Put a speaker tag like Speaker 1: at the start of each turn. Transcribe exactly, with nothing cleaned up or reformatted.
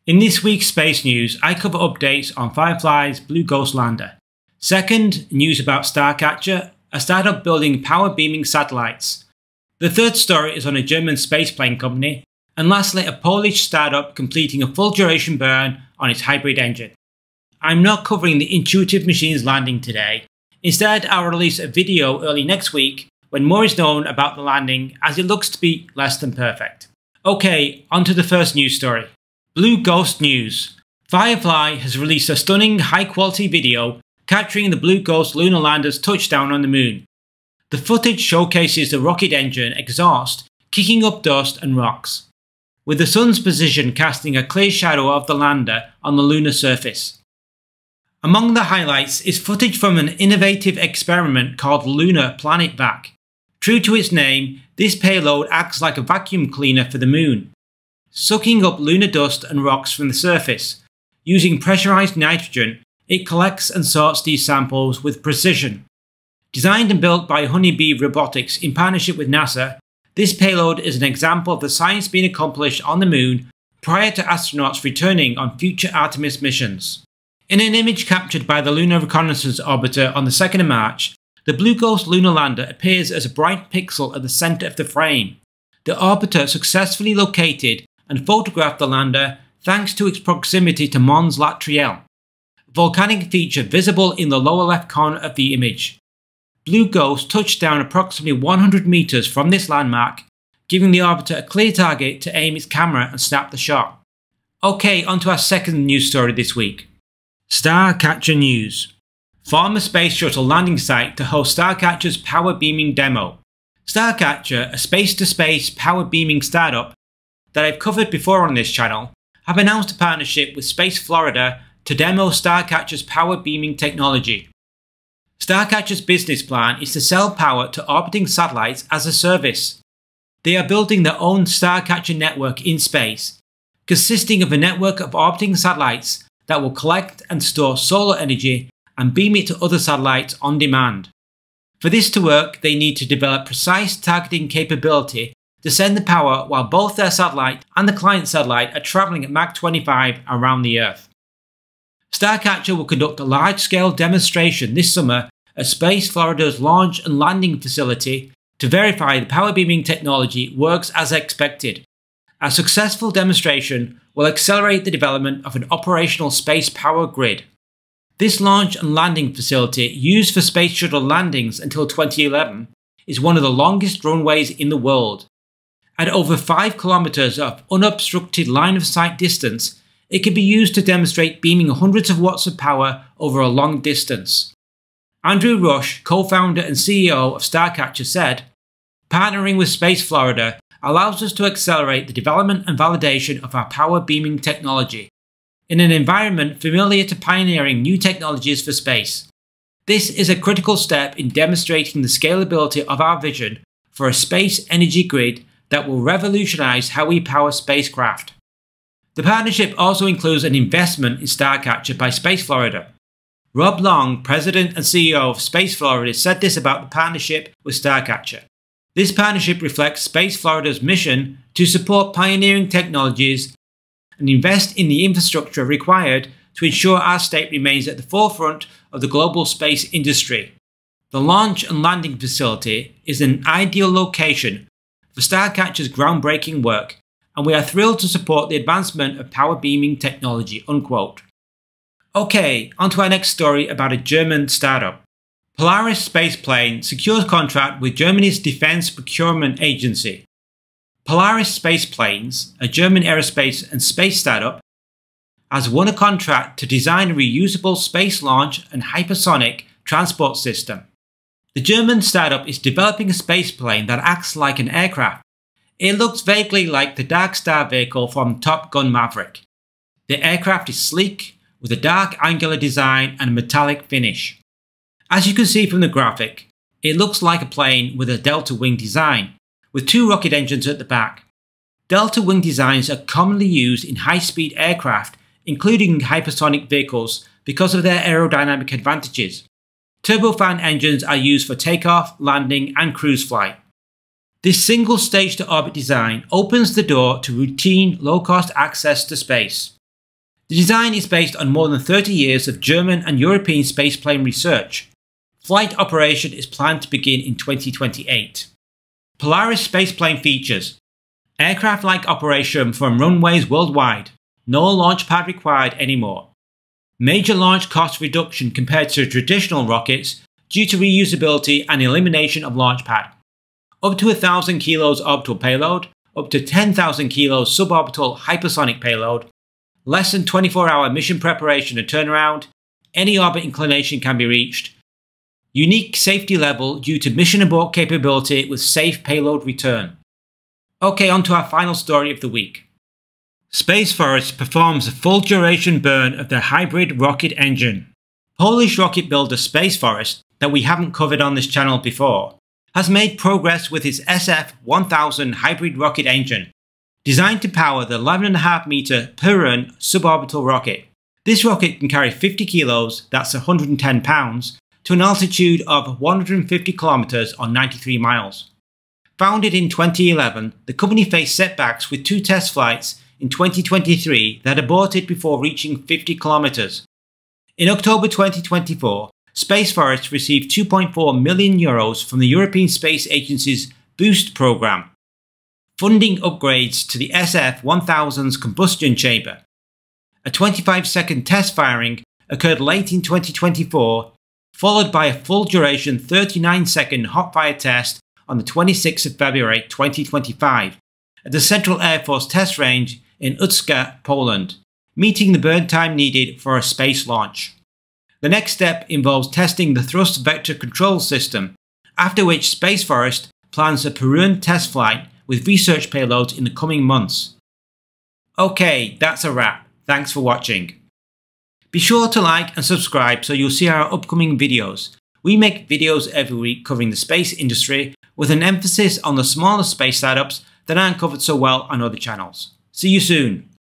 Speaker 1: In this week's space news, I cover updates on Firefly's Blue Ghost lander. Second, news about Starcatcher, a startup building power beaming satellites. The third story is on a German spaceplane company. And lastly, a Polish startup completing a full duration burn on its hybrid engine. I'm not covering the Intuitive Machines landing today. Instead, I'll release a video early next week when more is known about the landing, as it looks to be less than perfect. Okay, on to the first news story. Blue Ghost news. Firefly has released a stunning high-quality video capturing the Blue Ghost lunar lander's touchdown on the moon. The footage showcases the rocket engine exhaust kicking up dust and rocks, with the sun's position casting a clear shadow of the lander on the lunar surface. Among the highlights is footage from an innovative experiment called Lunar Planet Vac. True to its name, this payload acts like a vacuum cleaner for the moon, sucking up lunar dust and rocks from the surface. Using pressurized nitrogen, it collects and sorts these samples with precision. Designed and built by Honeybee Robotics in partnership with NASA, this payload is an example of the science being accomplished on the moon prior to astronauts returning on future Artemis missions. In an image captured by the Lunar Reconnaissance Orbiter on the second of March, the Blue Ghost lunar lander appears as a bright pixel at the centre of the frame. The orbiter successfully located and photographed the lander thanks to its proximity to Mons Latrielle, a volcanic feature visible in the lower left corner of the image. Blue Ghost touched down approximately one hundred meters from this landmark, giving the orbiter a clear target to aim its camera and snap the shot. Okay, on to our second news story this week. Starcatcher news. Former space shuttle landing site to host Starcatcher's power beaming demo. Starcatcher, a space-to-space power beaming startup that I've covered before on this channel, have announced a partnership with Space Florida to demo Starcatcher's power beaming technology. Starcatcher's business plan is to sell power to orbiting satellites as a service. They are building their own Starcatcher network in space, consisting of a network of orbiting satellites that will collect and store solar energy and beam it to other satellites on demand. For this to work, they need to develop precise targeting capability to send the power while both their satellite and the client satellite are travelling at Mach twenty-five around the Earth. Starcatcher will conduct a large-scale demonstration this summer at Space Florida's launch and landing facility to verify the power beaming technology works as expected. A successful demonstration will accelerate the development of an operational space power grid. This launch and landing facility, used for space shuttle landings until twenty eleven, is one of the longest runways in the world. At over five kilometers of unobstructed line of sight distance, it can be used to demonstrate beaming hundreds of watts of power over a long distance. Andrew Rush, co-founder and C E O of Starcatcher, said, "Partnering with Space Florida allows us to accelerate the development and validation of our power beaming technology in an environment familiar to pioneering new technologies for space. This is a critical step in demonstrating the scalability of our vision for a space energy grid that will revolutionize how we power spacecraft." The partnership also includes an investment in Starcatcher by Space Florida. Rob Long, president and C E O of Space Florida, said this about the partnership with Starcatcher. "This partnership reflects Space Florida's mission to support pioneering technologies and invest in the infrastructure required to ensure our state remains at the forefront of the global space industry. The launch and landing facility is an ideal location for Starcatcher's groundbreaking work, and we are thrilled to support the advancement of power beaming technology." Unquote. Okay, on to our next story about a German startup. Polaris Spaceplane secures contract with Germany's Defense Procurement Agency. Polaris Spaceplanes, a German aerospace and space startup, has won a contract to design a reusable space launch and hypersonic transport system. The German startup is developing a spaceplane that acts like an aircraft. It looks vaguely like the Dark Star vehicle from Top Gun Maverick. The aircraft is sleek, with a dark angular design and a metallic finish. As you can see from the graphic, it looks like a plane with a delta wing design, with two rocket engines at the back. Delta wing designs are commonly used in high-speed aircraft, including hypersonic vehicles, because of their aerodynamic advantages. Turbofan engines are used for takeoff, landing, and cruise flight. This single stage-to-orbit design opens the door to routine, low-cost access to space. The design is based on more than thirty years of German and European spaceplane research. Flight operation is planned to begin in twenty twenty-eight. Polaris spaceplane features: aircraft-like operation from runways worldwide, no launch pad required anymore. Major launch cost reduction compared to traditional rockets due to reusability and elimination of launch pad. Up to one thousand kilos orbital payload, up to ten thousand kilos suborbital hypersonic payload, less than twenty-four hour mission preparation and turnaround, any orbit inclination can be reached, unique safety level due to mission abort capability with safe payload return. Okay, on to our final story of the week. Space Forest performs a full duration burn of their hybrid rocket engine. Polish rocket builder Space Forest, that we haven't covered on this channel before, has made progress with its S F one thousand hybrid rocket engine, designed to power the eleven point five meter per run suborbital rocket. This rocket can carry fifty kilos, that's one hundred ten pounds, to an altitude of one hundred fifty kilometers or ninety-three miles. Founded in twenty eleven, the company faced setbacks with two test flights in twenty twenty-three that aborted before reaching fifty kilometers. In October twenty twenty-four, Space Forest received two point four million euros from the European Space Agency's BOOST program, funding upgrades to the S F one thousand's combustion chamber. A twenty-five second test firing occurred late in twenty twenty-four, followed by a full duration thirty-nine second hot fire test on the twenty-sixth of February twenty twenty-five at the Central Air Force Test Range in Utka, Poland, meeting the burn time needed for a space launch. The next step involves testing the thrust vector control system, after which Space Forest plans a Perun test flight with research payloads in the coming months. Okay, that's a wrap. Thanks for watching. Be sure to like and subscribe so you'll see our upcoming videos. We make videos every week covering the space industry with an emphasis on the smaller space startups that aren't covered so well on other channels. See you soon.